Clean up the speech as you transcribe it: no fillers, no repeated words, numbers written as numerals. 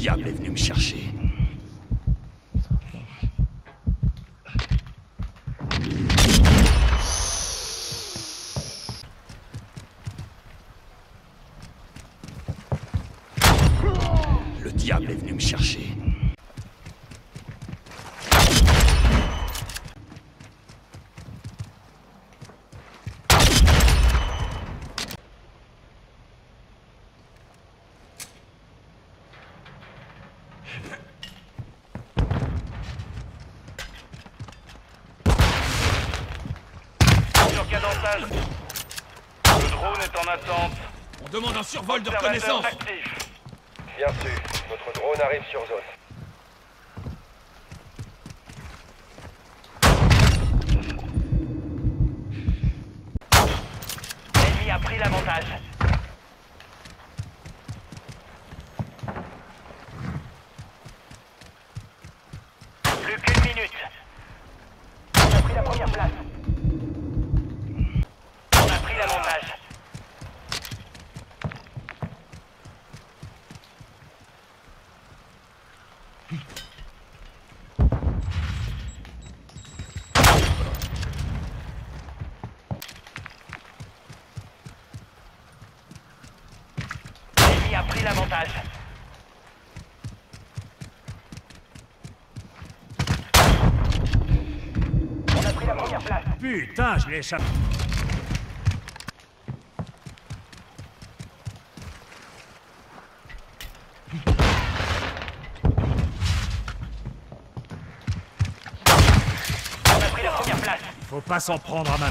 diable est venu me chercher. Le diable est venu me chercher. Cadençage. Le drone est en attente. On demande un survol de Observateur reconnaissance. actif. Bien sûr, notre drone arrive sur zone. L'ennemi a pris l'avantage. Plus qu'une minute. On a pris la première place. On a pris l'avantage. L'ennemi a pris l'avantage. On a pris la première place. Putain, je l'ai échappé. On a pris la première place. Faut pas s'en prendre à ma...